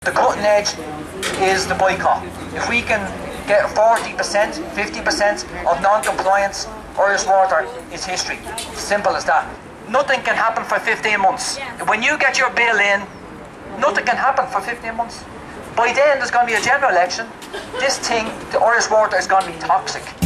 The cutting edge is the boycott. If we can get 40%, 50% of non-compliance, Irish Water is history. Simple as that. Nothing can happen for 15 months. When you get your bill in, nothing can happen for 15 months. By then there's going to be a general election. This thing, the Irish Water, is going to be toxic.